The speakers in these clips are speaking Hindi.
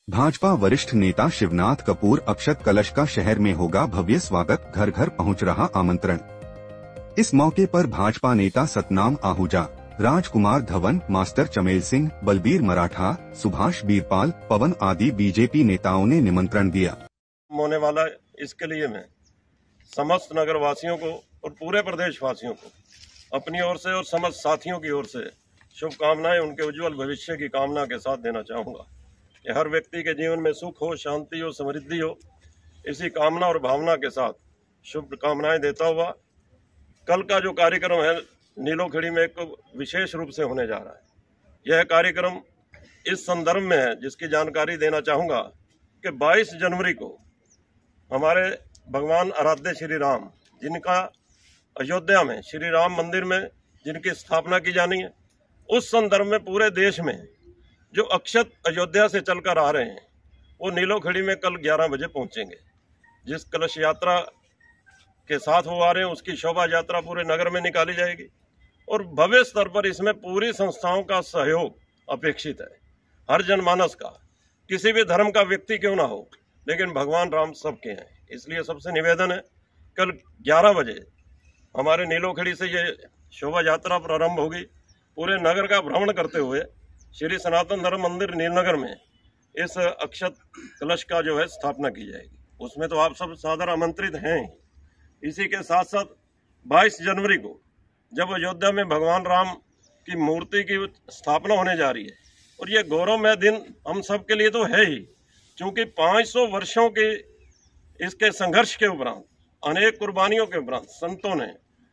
भाजपा वरिष्ठ नेता शिवनाथ कपूर अक्षत कलश का शहर में होगा भव्य स्वागत, घर घर पहुंच रहा आमंत्रण। इस मौके पर भाजपा नेता सतनाम आहूजा, राजकुमार धवन, मास्टर चमेल सिंह, बलबीर मराठा, सुभाष बीरपाल, पवन आदि बीजेपी नेताओं ने निमंत्रण दिया। होने वाला इसके लिए मैं समस्त नगर वासियों को और पूरे प्रदेश वासियों को अपनी ओर से और समस्त साथियों की ओर से शुभकामनाएं उनके उज्जवल भविष्य की कामना के साथ देना चाहूँगा कि हर व्यक्ति के जीवन में सुख हो, शांति हो, समृद्धि हो। इसी कामना और भावना के साथ शुभकामनाएं देता हुआ कल का जो कार्यक्रम है नीलोखेड़ी में एक विशेष रूप से होने जा रहा है। यह कार्यक्रम इस संदर्भ में है जिसकी जानकारी देना चाहूँगा कि 22 जनवरी को हमारे भगवान आराध्य श्री राम, जिनका अयोध्या में श्री राम मंदिर में जिनकी स्थापना की जानी है, उस संदर्भ में पूरे देश में जो अक्षत अयोध्या से चलकर आ रहे हैं वो नीलोखेड़ी में कल 11 बजे पहुंचेंगे। जिस कलश यात्रा के साथ वो आ रहे हैं उसकी शोभा यात्रा पूरे नगर में निकाली जाएगी और भव्य स्तर पर इसमें पूरी संस्थाओं का सहयोग अपेक्षित है। हर जनमानस का, किसी भी धर्म का व्यक्ति क्यों ना हो, लेकिन भगवान राम सबके हैं। इसलिए सबसे निवेदन है कल 11 बजे हमारे नीलोखेड़ी से ये शोभा यात्रा प्रारंभ होगी। पूरे नगर का भ्रमण करते हुए श्री सनातन धर्म मंदिर नीलनगर में इस अक्षत कलश का जो है स्थापना की जाएगी। उसमें तो आप सब सादर आमंत्रित हैं। इसी के साथ साथ 22 जनवरी को जब अयोध्या में भगवान राम की मूर्ति की स्थापना होने जा रही है और ये गौरवमय दिन हम सब के लिए तो है ही, क्योंकि 500 वर्षों के इसके संघर्ष के उपरांत, अनेक कुर्बानियों के उपरांत संतों ने,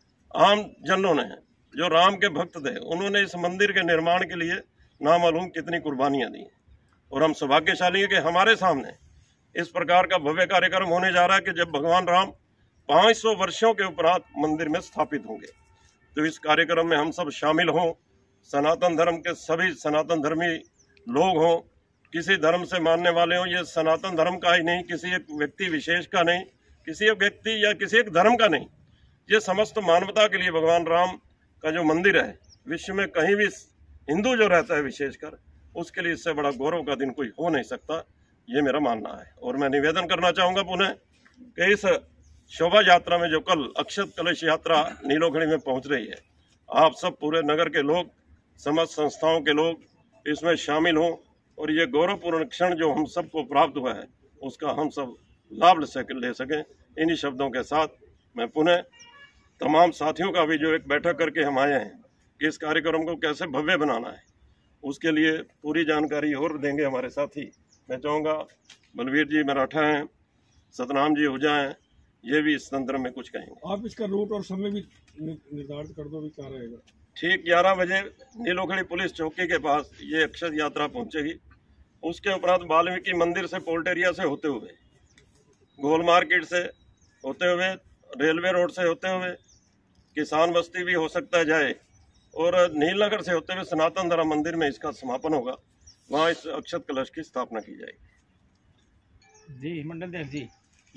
आम जनों ने, जो राम के भक्त थे, उन्होंने इस मंदिर के निर्माण के लिए नामालूम कितनी कुर्बानियां दी और हम सौभाग्यशाली हैं कि हमारे सामने इस प्रकार का भव्य कार्यक्रम होने जा रहा है कि जब भगवान राम 500 वर्षों के उपरांत मंदिर में स्थापित होंगे। तो इस कार्यक्रम में हम सब शामिल हों, सनातन धर्म के सभी सनातन धर्मी लोग हों, किसी धर्म से मानने वाले हों। ये सनातन धर्म का ही नहीं, किसी एक व्यक्ति विशेष का नहीं, किसी एक व्यक्ति या किसी एक धर्म का नहीं, ये समस्त मानवता के लिए भगवान राम का जो मंदिर है, विश्व में कहीं भी हिंदू जो रहता है विशेषकर, उसके लिए इससे बड़ा गौरव का दिन कोई हो नहीं सकता, ये मेरा मानना है। और मैं निवेदन करना चाहूँगा पुनः कि इस शोभा यात्रा में जो कल अक्षत कलश यात्रा नीलोखेड़ी में पहुंच रही है, आप सब पूरे नगर के लोग, समस्त संस्थाओं के लोग इसमें शामिल हों और ये गौरवपूर्ण क्षण जो हम सबको प्राप्त हुआ है उसका हम सब लाभ ले सकें। इन्हीं शब्दों के साथ मैं पुनः तमाम साथियों का भी जो एक बैठक करके हम आए हैं कि इस कार्यक्रम को कैसे भव्य बनाना है, उसके लिए पूरी जानकारी और देंगे हमारे साथी। मैं चाहूँगा बलबीर जी मराठा हैं, सतनाम जी आहूजा हैं, ये भी इस संदर्भ में कुछ कहेंगे। आप इसका रूट और समय भी निर्धारित कर दो, भी क्या रहेगा? ठीक 11 बजे नीलोखेड़ी पुलिस चौकी के पास ये अक्षत यात्रा पहुंचेगी। उसके उपरांत वाल्मीकि मंदिर से पोल्टेरिया से होते हुए, गोल मार्केट से होते हुए, रेलवे रोड से होते हुए, किसान बस्ती भी हो सकता है जाए, और नीलनगर से होते हुए सनातन धर्म मंदिर में इसका समापन होगा। वहाँ इस अक्षत कलश की स्थापना की जाएगी। जी मंडल देव जी,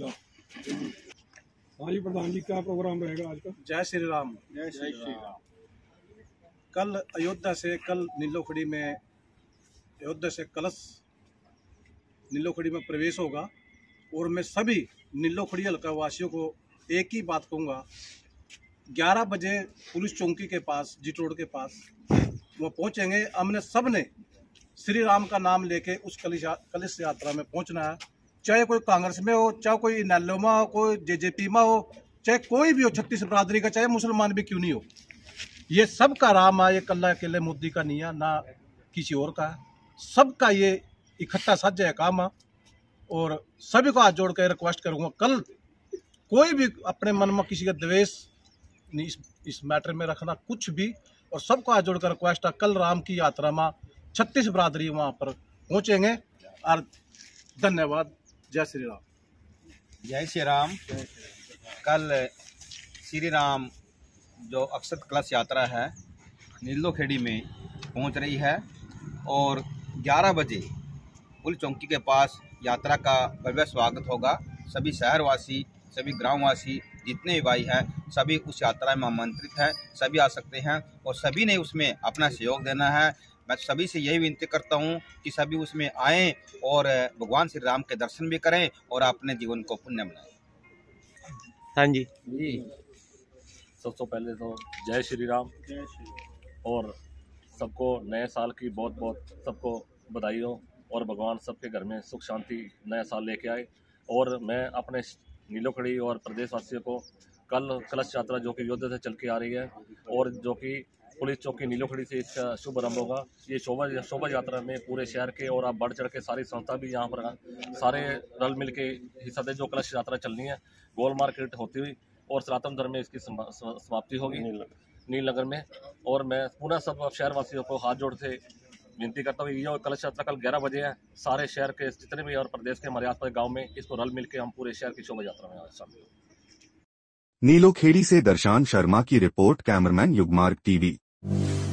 हाली प्रधान जी, क्या प्रोग्राम रहेगा आज का? जय श्री राम। जय श्री राम। कल अयोध्या से, कल नीलोखेड़ी में अयोध्या से कलश नीलोखेड़ी में प्रवेश होगा और मैं सभी नीलोखेड़ी हल्का वासियों को एक ही बात कहूँगा, 11 बजे पुलिस चौकी के पास, जीट रोड के पास वो पहुँचेंगे। हमने सब ने श्री राम का नाम लेके उस कलश यात्रा में पहुँचना है, चाहे कोई कांग्रेस में हो, चाहे कोई इनेलो में हो, कोई जेजेपी में हो, चाहे कोई भी हो, 36 बरादरी का, चाहे मुसलमान भी क्यों नहीं हो। ये सबका राम है, ये कल्ला अकेले मोदी का नहीं है, ना किसी और का है, सबका ये इकट्ठा साझा है काम है। और सभी को हाथ जोड़ कर रिक्वेस्ट करूँगा, कल कोई भी अपने मन में किसी का द्वेष नहीं इस मैटर में रखना कुछ भी, और सबको हाथ जोड़ कर रिक्वेस्ट है, कल राम की यात्रा में 36 बरादरी वहाँ पर पहुँचेंगे। और धन्यवाद। जय श्री राम। जय श्री राम। कल श्री राम जो अक्षत कलश यात्रा है नीलोखेड़ी में पहुंच रही है और 11 बजे पुलिस चौकी के पास यात्रा का भव्य स्वागत होगा। सभी शहरवासी, सभी ग्रामवासी, जितने भी भाई हैं, सभी उस यात्रा में आमंत्रित हैं। सभी आ सकते हैं और सभी ने उसमें अपना सहयोग देना है। मैं सभी से यही विनती करता हूँ कि सभी उसमें आएँ और भगवान श्री राम के दर्शन भी करें और अपने जीवन को पुण्य बनाएं। हाँ जी सबसे पहले तो जय श्री राम और सबको नए साल की बहुत बहुत सबको बधाई हो और भगवान सबके घर में सुख शांति नया साल लेके आए। और मैं अपने नीलोखड़ी और प्रदेशवासियों को कल कलश यात्रा जो कि अयोध्या से चल के आ रही है और जो कि पुलिस चौकी नीलोखड़ी से इसका शुभ आरंभ होगा। ये शोभा यात्रा में पूरे शहर के और आप बढ़ चढ़ के सारी संस्था भी यहाँ पर सारे रल मिल के हिस्सा दे। जो कलश यात्रा चलनी है गोल मार्केट होती हुई और सनातन धर्म में इसकी समाप्ति होगी नीलनगर में। और मैं पुनः सब शहरवासियों को हाथ जोड़ से विनती करता हूँ, ये कलश यात्रा कल 11 बजे है। सारे शहर के जितने भी और प्रदेश के हमारे आसपास गाँव में इसको रल मिल के हम पूरे शहर की शोभा यात्रा में शामिल हों। नीलोखेड़ी से दर्शान शर्मा की रिपोर्ट, कैमरामैन युगमार्ग टीवी।